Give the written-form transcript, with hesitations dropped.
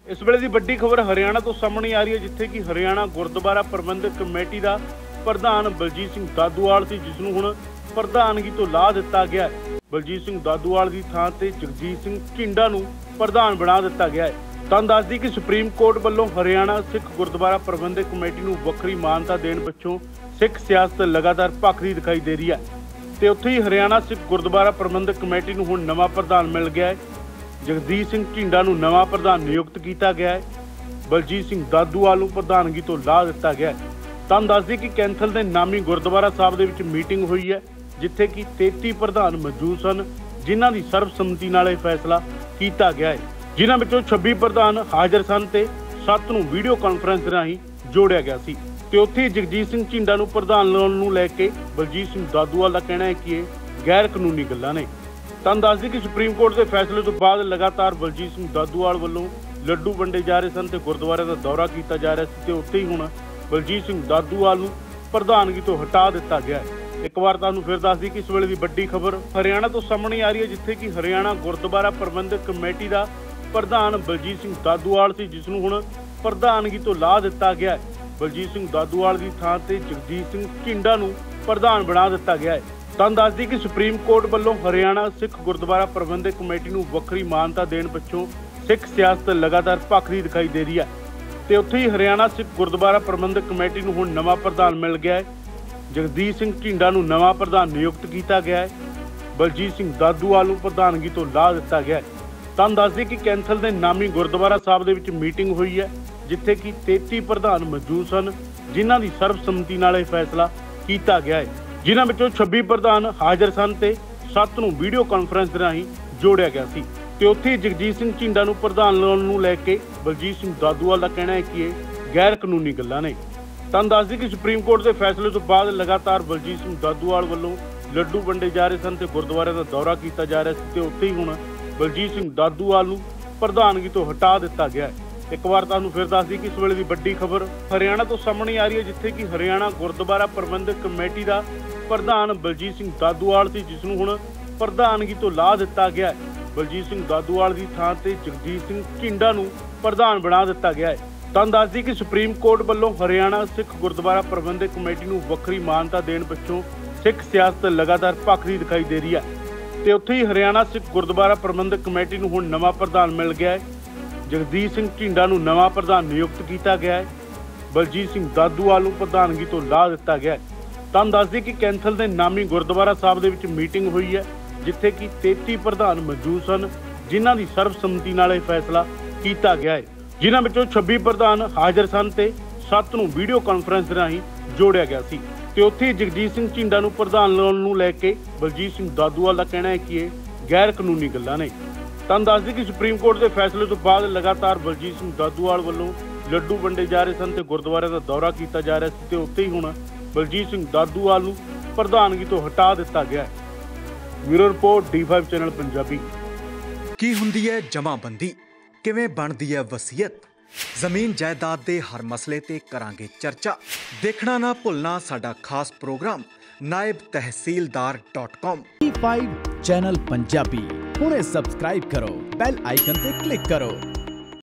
इस वेले की वड्डी खबर हरियाणा तो सामने आ रही है, जिथे कि हरियाणा गुरुद्वारा प्रबंधक कमेटी का प्रधान बलजीत सिंह दादूवाल सी, जिसनूं हुण प्रधानगी तो ला दिता गया है। बलजीत सिंह दादूवाल की थां ते जगजीत सिंह ढिंडा नूं प्रधान बना दिता गया है। ਤੁਹਾਨੂੰ ਦੱਸ ਦਈਏ कि सुप्रीम कोर्ट ਵੱਲੋਂ हरियाणा सिख गुरुद्वारा प्रबंधक कमेटी ਨੂੰ ਵੱਖਰੀ ਮਾਨਤਾ ਦੇਣ ਪਿੱਛੋਂ सिख सियासत लगातार भखदी दिखाई दे रही है। तो उत्थे ही हरियाणा सिख गुरुद्वारा प्रबंधक कमेटी ਨੂੰ ਹੁਣ नवा प्रधान मिल गया है। जगजीत सिंह ढिंडा ਨੂੰ नवा प्रधान नियुक्त किया गया है। बलजीत सिंह दादूवाल ਨੂੰ प्रधानगी तो ला दिता गया है। ਤੁਹਾਨੂੰ ਦੱਸ ਦਈਏ कि कैंथल ਦੇ नामी गुरुद्वारा साहब ਦੇ ਵਿੱਚ मीटिंग हुई है, जिथे कि 33 प्रधान मौजूद सन, जिन्हां दी सर्वसम्मति नाल यह फैसला किया गया है। जिन्हां विचों 26 प्रधान हाज़र सन ते 7 ਨੂੰ वीडियो कांफ्रेंस राहीं जोड़िया गया सी। ते उत्थे जगजीत सिंह ढिंडा ਨੂੰ प्रधान लाउण ਨੂੰ ਲੈ ਕੇ बलजीत सिंह दादूवाल ਦਾ ਕਹਿਣਾ ਹੈ कि ਇਹ गैर कानूनी ਗੱਲਾਂ ਨੇ। ਤੁਹਾਨੂੰ ਦੱਸ ਦਈਏ कि सुप्रीम कोर्ट के फैसले तो बाद लगातार बलजीत सिंह दादूवाल ਵੱਲੋਂ ਲੱਡੂ ਵੰਡੇ ਜਾ ਰਹੇ ਸਨ ਤੇ ਗੁਰਦੁਆਰੇ ਦਾ ਦੌਰਾ ਕੀਤਾ ਜਾ ਰਿਹਾ ਸੀ। ਤੇ ਉੱਥੇ ਹੀ ਹੁਣ बलजीत सिंह दादूवाल ਨੂੰ ਪ੍ਰਧਾਨਗੀ ਤੋਂ ਹਟਾ ਦਿੱਤਾ ਗਿਆ ਹੈ। एक बार तुहानूं फिर दस दी कि इस वेले की वड्डी खबर हरियाणा तो सामने आ रही है, जिथे कि हरियाणा गुरुद्वारा प्रबंधक कमेटी का प्रधान बलजीत सिंह दादूवाल सी, जिसनूं हुण प्रधानगी तो ला दिता गया है। बलजीत सिंह दादूवाल की थां ते जगजीत सिंह ढिंडा नूं प्रधान बना दिता गया है। तुहानूं दस दी कि सुप्रीम कोर्ट ਵੱਲੋਂ हरियाणा सिख गुरुद्वारा प्रबंधक कमेटी ਨੂੰ ਵੱਖਰੀ मानता देण पिछों सिख सियासत लगातार भखदी दिखाई दे रही है। तो उत्थे ही हरियाणा सिख गुरुद्वारा प्रबंधक कमेटी ਨੂੰ ਹੁਣ नवा प्रधान मिल गया है। जगजीत सिंह ढिंडा ਨੂੰ नवा प्रधान नियुक्त किया गया है। बलजीत सिंह दादूवाल ਨੂੰ प्रधानगी तो ला दिता गया है। ਤੁਹਾਨੂੰ ਦੱਸ ਦਈਏ कि कैंथल ਦੇ नामी गुरुद्वारा साहब ਦੇ ਵਿੱਚ मीटिंग हुई है, जिथे कि 33 प्रधान मौजूद सन, जिन्हां ਦੀ सर्वसम्मति ਨਾਲ ਇਹ फैसला किया गया है। जिन्हां ਵਿੱਚੋਂ 26 प्रधान हाज़र सन ਤੇ 7 ਨੂੰ वीडियो कांफ्रेंस ਰਾਹੀਂ जोड़िया गया ਸੀ। ਤੇ ਉੱਥੇ जगजीत सिंह ढिंडा ਨੂੰ प्रधान ਲਾਉਣ ਨੂੰ ਲੈ ਕੇ बलजीत सिंह दादूवाल ਦਾ ਕਹਿਣਾ ਹੈ कि ਇਹ गैर कानूनी ਗੱਲਾਂ ਨੇ। ਤੁਹਾਨੂੰ ਦੱਸ ਦਈਏ कि सुप्रीम कोर्ट के फैसले तो बाद लगातार बलजीत सिंह दादूवाल ਵੱਲੋਂ ਲੱਡੂ ਵੰਡੇ ਜਾ ਰਹੇ ਸਨ ਤੇ ਗੁਰਦੁਆਰੇ ਦਾ ਦੌਰਾ ਕੀਤਾ ਜਾ ਰਿਹਾ ਸੀ। ਤੇ ਉੱਥੇ ਹੀ ਹੁਣ बलजीत सिंह दादूवाल ਨੂੰ ਪ੍ਰਧਾਨਗੀ ਤੋਂ ਹਟਾ ਦਿੱਤਾ ਗਿਆ ਹੈ। एक बार तुहानूं फिर दस दी कि इस वेले की वड्डी खबर हरियाणा तो सामने आ रही है, जिथे कि हरियाणा गुरुद्वारा प्रबंधक कमेटी का प्रधान बलजीत सिंह दादूवाल सी, जिसनूं हुण प्रधानगी तो ला दिता गया है। बलजीत सिंह दादूवाल की थां ते जगजीत सिंह ढिंडा नूं प्रधान बना दिता गया है। तुहानूं दस दी कि सुप्रीम कोर्ट ਵੱਲੋਂ हरियाणा सिख गुरुद्वारा प्रबंधक कमेटी ਨੂੰ ਵੱਖਰੀ मानता देण पिछों सिख सियासत लगातार भखदी दिखाई दे रही है। ਤੇ ਉੱਥੇ ਹੀ हरियाणा सिख गुरुद्वारा प्रबंधक कमेटी ਨੂੰ ਹੁਣ नवा प्रधान मिल गया है। जगजीत सिंह ढिंडा ਨੂੰ नवा प्रधान नियुक्त किया गया है। बलजीत सिंह दादूवाल ਨੂੰ ਪ੍ਰਧਾਨਗੀ ਤੋਂ ਲਾ ਦਿੱਤਾ ਗਿਆ ਹੈ। ਤੁਹਾਨੂੰ ਦੱਸ ਦਈਏ ਕਿ ਕੈਂਥਲ ਦੇ ਨਾਮੀ ਗੁਰਦੁਆਰਾ ਸਾਹਿਬ ਦੇ ਵਿੱਚ ਮੀਟਿੰਗ ਹੋਈ ਹੈ, ਜਿੱਥੇ ਕਿ 33 ਪ੍ਰਧਾਨ ਮੌਜੂਦ ਸਨ, ਜਿਨ੍ਹਾਂ ਦੀ ਸਰਬਸੰਮਤੀ ਨਾਲ ਇਹ ਫੈਸਲਾ ਕੀਤਾ ਗਿਆ ਹੈ। ਜਿਨ੍ਹਾਂ ਵਿੱਚੋਂ 26 ਪ੍ਰਧਾਨ ਹਾਜ਼ਰ ਸਨ ਤੇ 7 ਨੂੰ ਵੀਡੀਓ ਕਾਨਫਰੰਸ ਰਾਹੀਂ ਜੋੜਿਆ ਗਿਆ ਸੀ। ਤੇ ਉੱਥੇ ਜਗਜੀਤ ਸਿੰਘ ਢਿੰਡਾ ਨੂੰ ਪ੍ਰਧਾਨ ਲਾਉਣ ਨੂੰ ਲੈ ਕੇ ਬਲਜੀਤ ਸਿੰਘ ਦਾਦੂਵਾਲ ਦਾ ਕਹਿਣਾ ਹੈ ਕਿ ਇਹ ਗੈਰ ਕਾਨੂੰਨੀ ਗੱਲਾਂ ਨੇ। ਤੁਹਾਨੂੰ ਦੱਸ ਦਈਏ ਕਿ ਸੁਪਰੀਮ ਕੋਰਟ ਦੇ ਫੈਸਲੇ ਤੋਂ ਬਾਅਦ ਲਗਾਤਾਰ ਬਲਜੀਤ ਸਿੰਘ ਦਾਦੂਵਾਲ ਵੱਲੋਂ ਲੱਡੂ ਵੰਡੇ ਜਾ ਰਹੇ ਸਨ ਤੇ ਗੁਰਦੁਆਰੇ ਦਾ ਦੌਰਾ ਕੀਤਾ ਜਾ ਰਿਹਾ ਸੀ ਤੇ ਉੱਥੇ ਹੀ ਹੁਣ ਬਲਜੀਤ ਸਿੰਘ ਦਾਦੂਵਾਲ ਨੂੰ ਪ੍ਰਧਾਨਗੀ ਤੋਂ ਹਟਾ ਦਿੱਤਾ ਗਿਆ ਹੈ। Bureau report D5 channel Punjabi. ਕੀ ਹੁੰਦੀ ਹੈ ਜਮਾਬੰਦੀ, ਕਿਵੇਂ ਬਣਦੀ ਹੈ ਵਸੀਅਤ, ਜ਼ਮੀਨ ਜਾਇਦਾਦ ਦੇ ਹਰ ਮਸਲੇ ਤੇ ਕਰਾਂਗੇ ਚਰਚਾ। ਦੇਖਣਾ ਨਾ ਭੁੱਲਣਾ ਸਾਡਾ ਖਾਸ programme naibtehsildar.com। D5 channel Punjabi ਹੁਣੇ ਸਬਸਕ੍ਰਾਈਬ ਕਰੋ, ਬੈਲ ਆਈਕਨ ਤੇ ਕਲਿੱਕ ਕਰੋ।